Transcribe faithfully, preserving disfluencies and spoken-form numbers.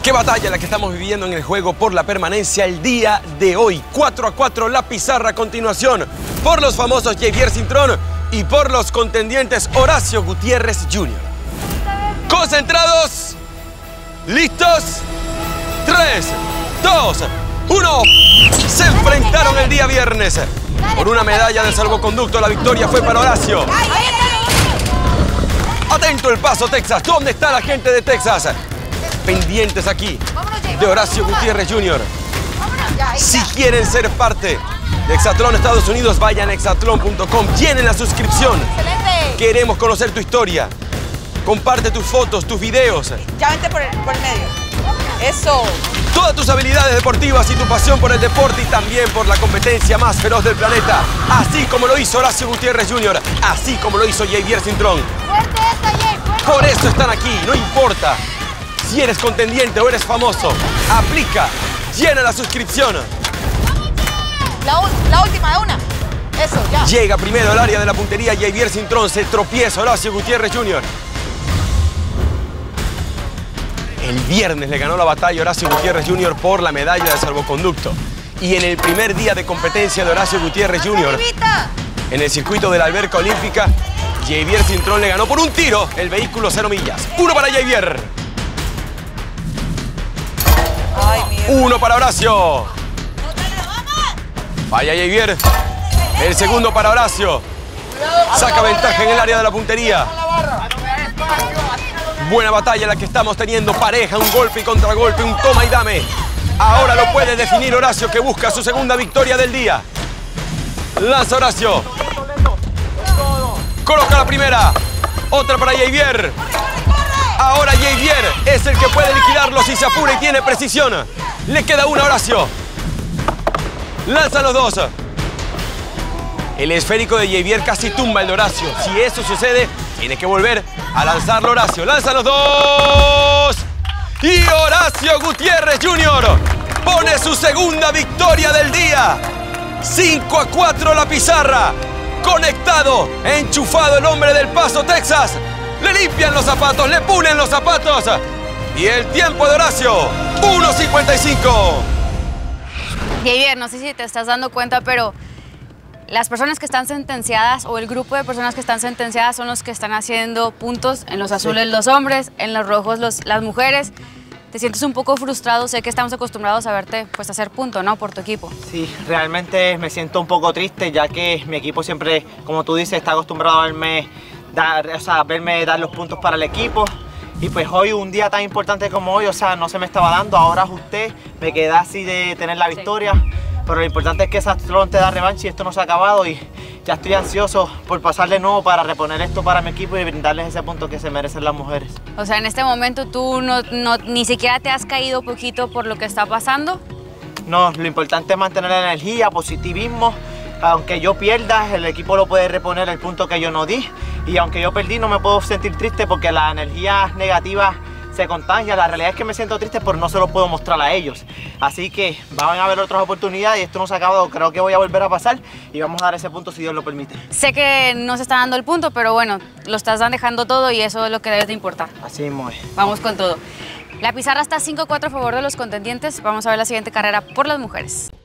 Qué batalla la que estamos viviendo en el juego por la permanencia el día de hoy. cuatro a cuatro la pizarra a continuación por los famosos Javier Cintrón y por los contendientes Horacio Gutiérrez junior Concentrados, listos, tres, dos, uno. Se enfrentaron el día viernes por una medalla de salvoconducto. La victoria fue para Horacio. Atento el paso, Texas. ¿Dónde está la gente de Texas? Pendientes aquí de Horacio Gutiérrez junior Si quieren ser parte de Hexatlón Estados Unidos, vayan a hexatlón punto com, llenen la suscripción. Excelente. Queremos conocer tu historia. Comparte tus fotos, tus videos. Ya vente por el, por el medio. Eso. Todas tus habilidades deportivas y tu pasión por el deporte y también por la competencia más feroz del planeta. Así como lo hizo Horacio Gutiérrez junior Así como lo hizo Javier Cintrón. Fuerte esta, Jay, fuerte. Por eso están aquí, no importa si eres contendiente o eres famoso. Aplica, llena la suscripción. La, la última, de una. Eso, ya. Llega primero al área de la puntería Javier Cintrón. Se tropieza Horacio Gutiérrez junior El viernes le ganó la batalla Horacio Gutiérrez junior por la medalla de salvoconducto. Y en el primer día de competencia de Horacio Gutiérrez junior en el circuito de la alberca olímpica, Javier Cintrón le ganó por un tiro el vehículo cero millas. Uno para Javier. Ay, Uno para Horacio. Vaya Javier. El segundo para Horacio. Saca ventaja en el área de la puntería. Buena batalla la que estamos teniendo. Pareja, un golpe y contragolpe, un toma y dame. Ahora lo puede definir Horacio, que busca su segunda victoria del día. Lanza Horacio. Coloca la primera. Otra para Javier. Ahora Javier es el que puede liquidarlo si se apura y tiene precisión. Le queda una a Horacio. Lanzan los dos. El esférico de Javier casi tumba el de Horacio. Si eso sucede, tiene que volver a lanzarlo Horacio. Lanzan los dos. Y Horacio Gutiérrez junior pone su segunda victoria del día. cinco a cuatro la pizarra. Conectado, enchufado el hombre del Paso, Texas. Le limpian los zapatos, le pulen los zapatos. Y el tiempo de Horacio, uno cincuenta y cinco. Javier, no sé si te estás dando cuenta, pero las personas que están sentenciadas o el grupo de personas que están sentenciadas son los que están haciendo puntos. En los azules los hombres, en los rojos los, las mujeres. ¿Te sientes un poco frustrado? Sé que estamos acostumbrados a verte pues, hacer punto, ¿no? Por tu equipo. Sí, realmente me siento un poco triste, ya que mi equipo siempre, como tú dices, está acostumbrado a verme dar, o sea, verme dar los puntos para el equipo. Y pues hoy, un día tan importante como hoy, o sea, no se me estaba dando. Ahora ajusté, me quedé así de tener la victoria. Sí. Pero lo importante es que Hexatlón te da revancha y esto no se ha acabado. Y ya estoy ansioso por pasar de nuevo para reponer esto para mi equipo y brindarles ese punto que se merecen las mujeres. O sea, en este momento tú no, no, ni siquiera te has caído poquito por lo que está pasando. No, lo importante es mantener la energía, positivismo. Aunque yo pierda, el equipo lo puede reponer el punto que yo no di. Y aunque yo perdí, no me puedo sentir triste porque la energía negativa se contagia. La realidad es que me siento triste, pero no se lo puedo mostrar a ellos. Así que van a haber otras oportunidades y esto no se ha acabado. Creo que voy a volver a pasar y vamos a dar ese punto si Dios lo permite. Sé que no se está dando el punto, pero bueno, lo estás dejando todo y eso es lo que debe de importar. Así mismo es. Vamos con todo. La pizarra está cinco a cuatro a favor de los contendientes. Vamos a ver la siguiente carrera por las mujeres.